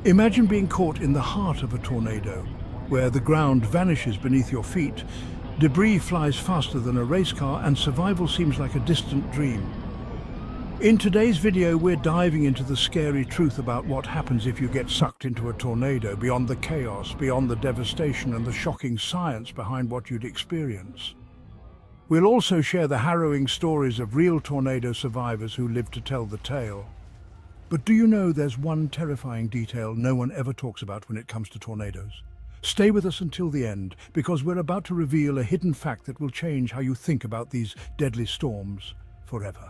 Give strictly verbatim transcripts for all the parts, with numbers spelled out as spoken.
Imagine being caught in the heart of a tornado, where the ground vanishes beneath your feet, debris flies faster than a race car, and survival seems like a distant dream. In today's video, we're diving into the scary truth about what happens if you get sucked into a tornado, beyond the chaos, beyond the devastation, and the shocking science behind what you'd experience. We'll also share the harrowing stories of real tornado survivors who lived to tell the tale. But do you know there's one terrifying detail no one ever talks about when it comes to tornadoes? Stay with us until the end, because we're about to reveal a hidden fact that will change how you think about these deadly storms forever.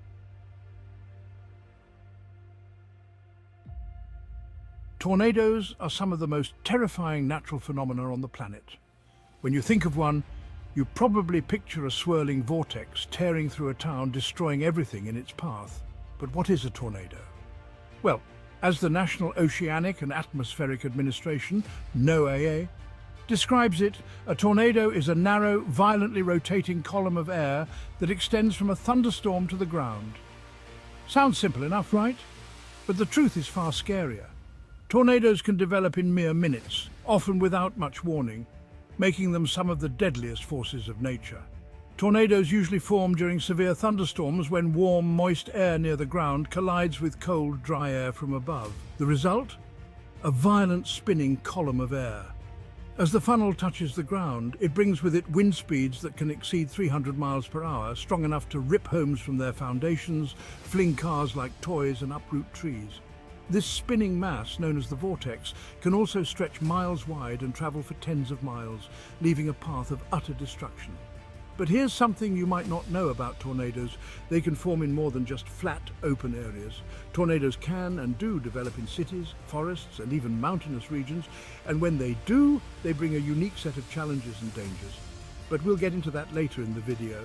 Tornadoes are some of the most terrifying natural phenomena on the planet. When you think of one, you probably picture a swirling vortex tearing through a town, destroying everything in its path. But what is a tornado? Well, as the National Oceanic and Atmospheric Administration, NOAA, describes it, a tornado is a narrow, violently rotating column of air that extends from a thunderstorm to the ground. Sounds simple enough, right? But the truth is far scarier. Tornadoes can develop in mere minutes, often without much warning, making them some of the deadliest forces of nature. Tornadoes usually form during severe thunderstorms when warm, moist air near the ground collides with cold, dry air from above. The result? A violent spinning column of air. As the funnel touches the ground, it brings with it wind speeds that can exceed three hundred miles per hour, strong enough to rip homes from their foundations, fling cars like toys, and uproot trees. This spinning mass, known as the vortex, can also stretch miles wide and travel for tens of miles, leaving a path of utter destruction. But here's something you might not know about tornadoes. They can form in more than just flat, open areas. Tornadoes can and do develop in cities, forests, and even mountainous regions, and when they do, they bring a unique set of challenges and dangers. But we'll get into that later in the video.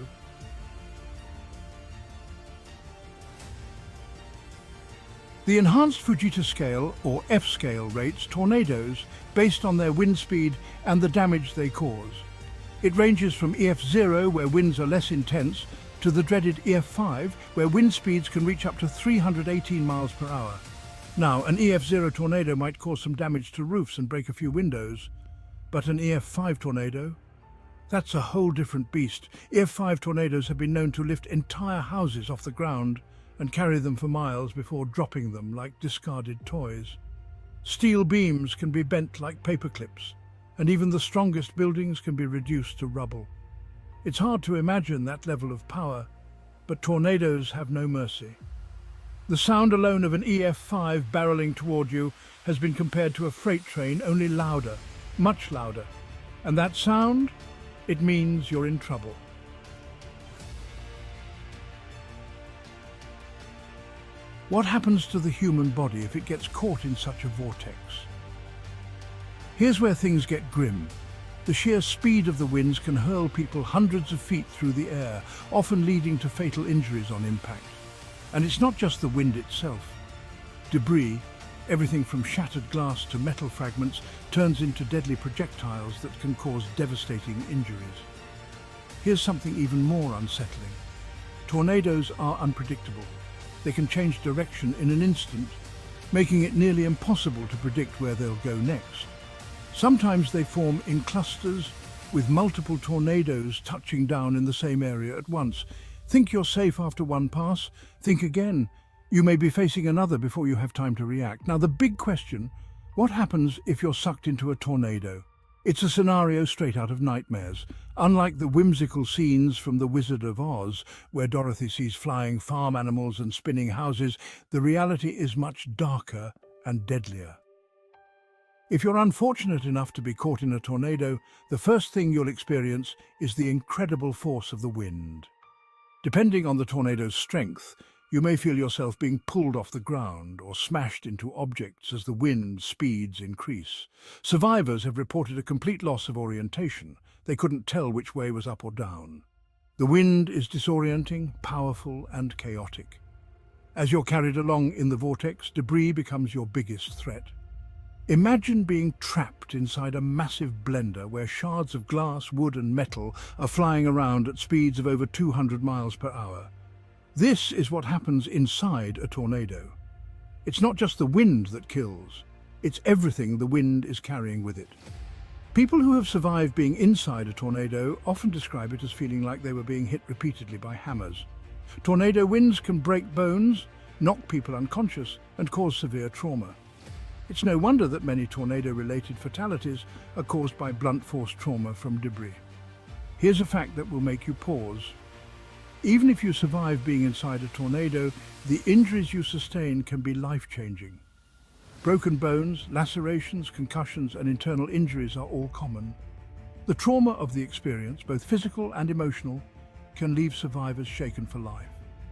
The enhanced Fujita scale, or F scale, rates tornadoes based on their wind speed and the damage they cause. It ranges from E F zero, where winds are less intense, to the dreaded E F five, where wind speeds can reach up to three hundred eighteen miles per hour. Now, an E F zero tornado might cause some damage to roofs and break a few windows, but an E F five tornado? That's a whole different beast. E F five tornadoes have been known to lift entire houses off the ground and carry them for miles before dropping them like discarded toys. Steel beams can be bent like paper clips, and even the strongest buildings can be reduced to rubble. It's hard to imagine that level of power, but tornadoes have no mercy. The sound alone of an E F five barreling toward you has been compared to a freight train, only louder, much louder. And that sound? It means you're in trouble. What happens to the human body if it gets caught in such a vortex? Here's where things get grim. The sheer speed of the winds can hurl people hundreds of feet through the air, often leading to fatal injuries on impact. And it's not just the wind itself. Debris, everything from shattered glass to metal fragments, turns into deadly projectiles that can cause devastating injuries. Here's something even more unsettling. Tornadoes are unpredictable. They can change direction in an instant, making it nearly impossible to predict where they'll go next. Sometimes they form in clusters, with multiple tornadoes touching down in the same area at once. Think you're safe after one pass? Think again. You may be facing another before you have time to react. Now, the big question, what happens if you're sucked into a tornado? It's a scenario straight out of nightmares. Unlike the whimsical scenes from The Wizard of Oz, where Dorothy sees flying farm animals and spinning houses, the reality is much darker and deadlier. If you're unfortunate enough to be caught in a tornado, the first thing you'll experience is the incredible force of the wind. Depending on the tornado's strength, you may feel yourself being pulled off the ground or smashed into objects as the wind speeds increase. Survivors have reported a complete loss of orientation. They couldn't tell which way was up or down. The wind is disorienting, powerful, and chaotic. As you're carried along in the vortex, debris becomes your biggest threat. Imagine being trapped inside a massive blender where shards of glass, wood, and metal are flying around at speeds of over two hundred miles per hour. This is what happens inside a tornado. It's not just the wind that kills. It's everything the wind is carrying with it. People who have survived being inside a tornado often describe it as feeling like they were being hit repeatedly by hammers. Tornado winds can break bones, knock people unconscious, and cause severe trauma. It's no wonder that many tornado-related fatalities are caused by blunt force trauma from debris. Here's a fact that will make you pause. Even if you survive being inside a tornado, the injuries you sustain can be life-changing. Broken bones, lacerations, concussions, and internal injuries are all common. The trauma of the experience, both physical and emotional, can leave survivors shaken for life.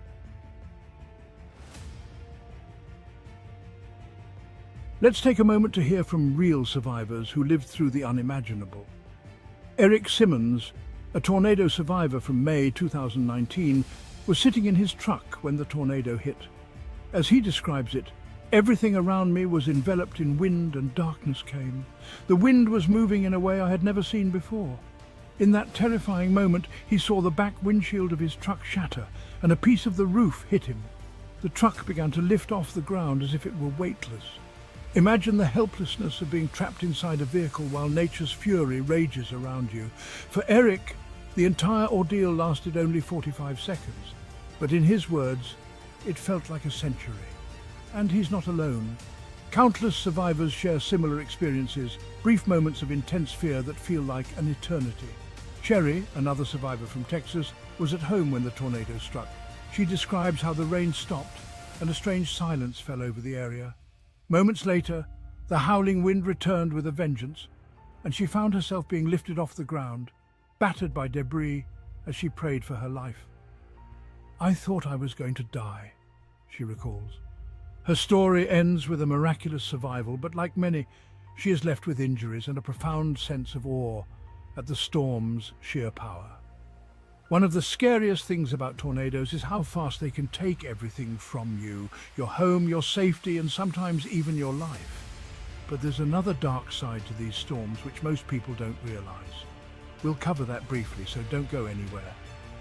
Let's take a moment to hear from real survivors who lived through the unimaginable. Eric Simmons, a tornado survivor from May two thousand nineteen, was sitting in his truck when the tornado hit. As he describes it, everything around me was enveloped in wind and darkness came. The wind was moving in a way I had never seen before. In that terrifying moment, he saw the back windshield of his truck shatter and a piece of the roof hit him. The truck began to lift off the ground as if it were weightless. Imagine the helplessness of being trapped inside a vehicle while nature's fury rages around you. For Eric, the entire ordeal lasted only forty-five seconds, but in his words, it felt like a century. And he's not alone. Countless survivors share similar experiences, brief moments of intense fear that feel like an eternity. Cheri, another survivor from Texas, was at home when the tornado struck. She describes how the rain stopped and a strange silence fell over the area. Moments later, the howling wind returned with a vengeance, and she found herself being lifted off the ground, battered by debris as she prayed for her life. "I thought I was going to die," she recalls. Her story ends with a miraculous survival, but like many, she is left with injuries and a profound sense of awe at the storm's sheer power. One of the scariest things about tornadoes is how fast they can take everything from you, your home, your safety, and sometimes even your life. But there's another dark side to these storms which most people don't realize. We'll cover that briefly, so don't go anywhere.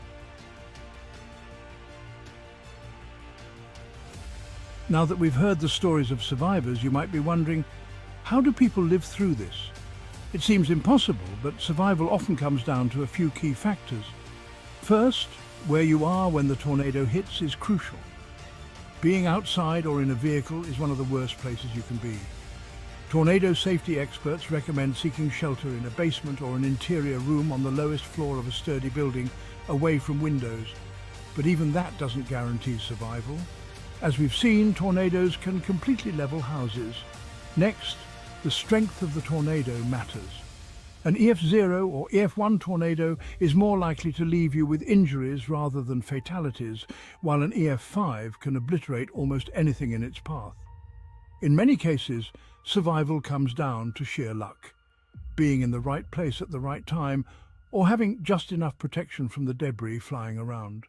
Now that we've heard the stories of survivors, you might be wondering, how do people live through this? It seems impossible, but survival often comes down to a few key factors. First, where you are when the tornado hits is crucial. Being outside or in a vehicle is one of the worst places you can be. Tornado safety experts recommend seeking shelter in a basement or an interior room on the lowest floor of a sturdy building, away from windows. But even that doesn't guarantee survival. As we've seen, tornadoes can completely level houses. Next, the strength of the tornado matters. An E F zero or E F one tornado is more likely to leave you with injuries rather than fatalities, while an E F five can obliterate almost anything in its path. In many cases, survival comes down to sheer luck, being in the right place at the right time, or having just enough protection from the debris flying around.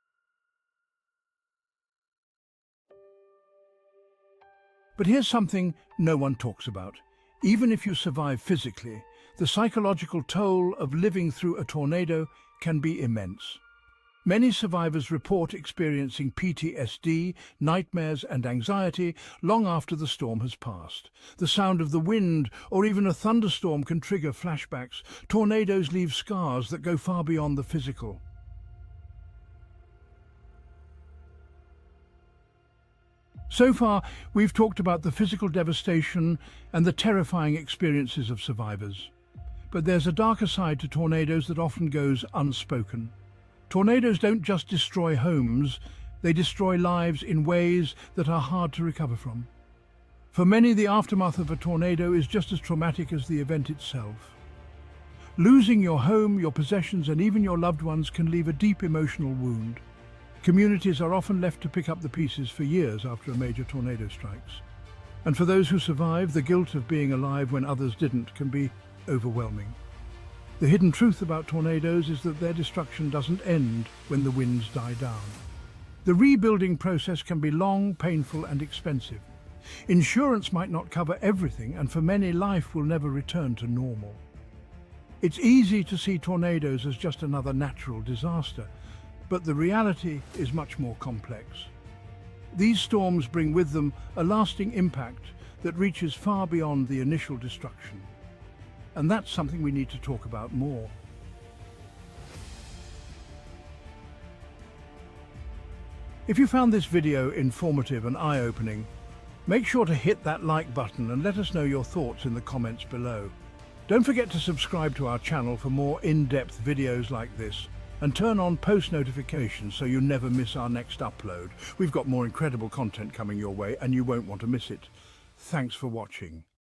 But here's something no one talks about. Even if you survive physically, the psychological toll of living through a tornado can be immense. Many survivors report experiencing P T S D, nightmares and anxiety long after the storm has passed. The sound of the wind or even a thunderstorm can trigger flashbacks. Tornadoes leave scars that go far beyond the physical. So far, we've talked about the physical devastation and the terrifying experiences of survivors. But there's a darker side to tornadoes that often goes unspoken. Tornadoes don't just destroy homes, they destroy lives in ways that are hard to recover from. For many, the aftermath of a tornado is just as traumatic as the event itself. Losing your home, your possessions, and even your loved ones can leave a deep emotional wound. Communities are often left to pick up the pieces for years after a major tornado strikes. And for those who survive, the guilt of being alive when others didn't can be overwhelming. The hidden truth about tornadoes is that their destruction doesn't end when the winds die down. The rebuilding process can be long, painful, and expensive. Insurance might not cover everything, and for many, life will never return to normal. It's easy to see tornadoes as just another natural disaster, but the reality is much more complex. These storms bring with them a lasting impact that reaches far beyond the initial destruction. And that's something we need to talk about more. If you found this video informative and eye-opening, make sure to hit that like button and let us know your thoughts in the comments below. Don't forget to subscribe to our channel for more in-depth videos like this, and turn on post notifications so you never miss our next upload. We've got more incredible content coming your way and you won't want to miss it. Thanks for watching.